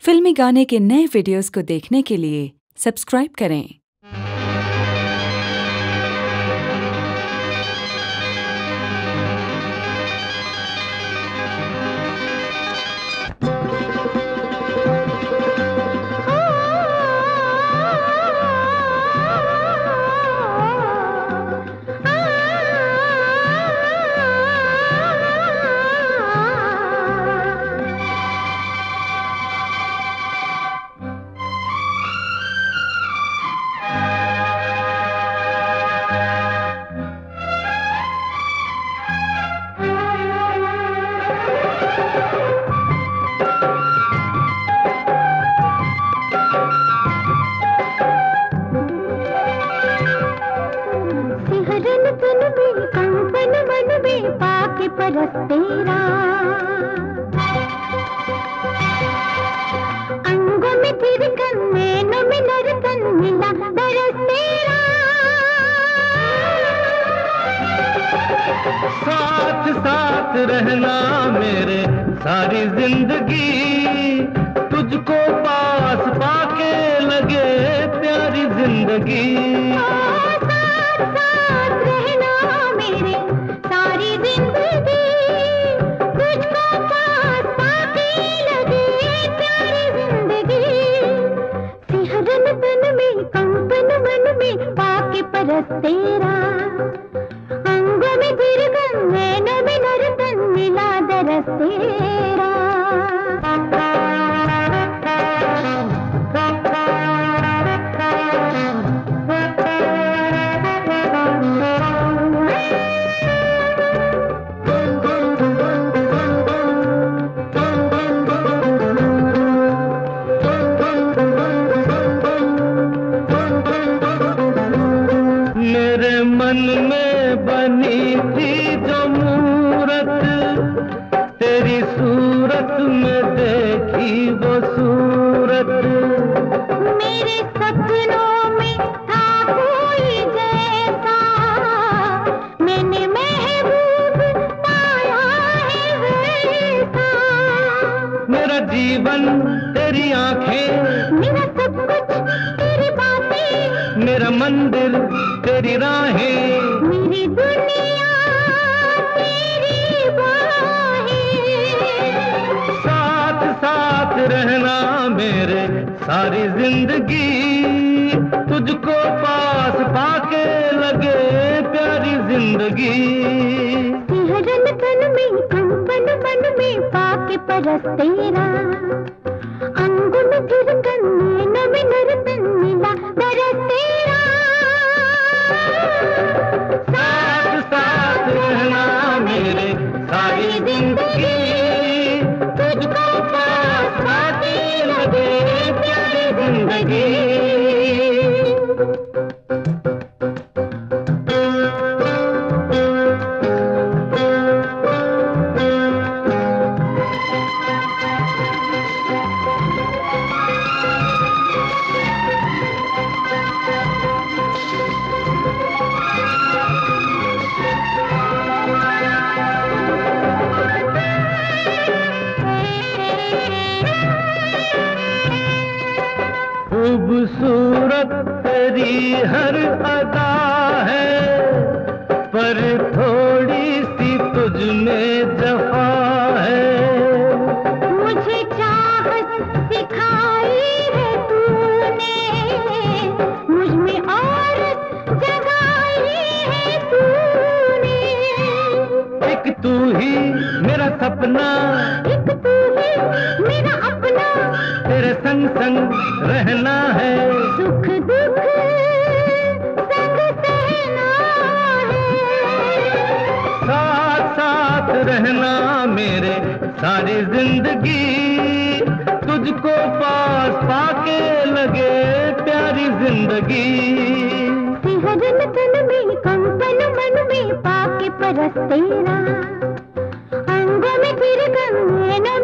फिल्मी गाने के नए वीडियोस को देखने के लिए सब्सक्राइब करें। परस तेरा अंगों में थिरकन नैनों में नरकन मिला दरस तेरा। साथ साथ रहना मेरे सारी जिंदगी, तुझको पास पाके लगे प्यारी जिंदगी। साथ साथ रहना मेरे सारी जिंदगी, तुझको पास पाके लगे प्यारी जिंदगी। सिहरन तन में कंपन मन में पाके परस तेरा, अंगों में थिरकन नैनों में नरकन मिला दरस तेरा। मेरे मन में बनी थी जो मूरत, तेरी सूरत में देखी वो सूरत। मेरे सपनों में था कोई जैसा, मैंने महबूब पाया है वैसा। मेरा जीवन तेरी आंखें, मेरा सब कुछ तेरी बातें, मेरा मंदिर तेरी राहें, मेरी दुनिया तेरी बाहें। साथ साथ रहना मेरे सारी जिंदगी, तुझको पास पाके लगे प्यारी जिंदगी। सिहरन तन में कंपन मन में पाके परस तेरा, अंगों में थिरकन नैनों में नरकन मिला दरस तेरा। साथ साथ रहना मेरे सारी जिंदगी, तुझको पास पाके लगे प्यारी जिंदगी। खूबसूरत तेरी हर अदा है, पर थोड़ी सी तुझ में जफा है। मुझे चाहत सिखाई है तूने, मुझ में औरत जगाई है तूने। एक तू ही मेरा सपना, एक तू ही मेरा अपना, तेरे संग संग रहना है, सुख दुख संग सहना है। साथ साथ रहना मेरे सारी जिंदगी, तुझको पास पाके लगे प्यारी जिंदगी। सिहरन तन में कंपन मन में पाके परस तेरा, अंगों में थिरकन नैनों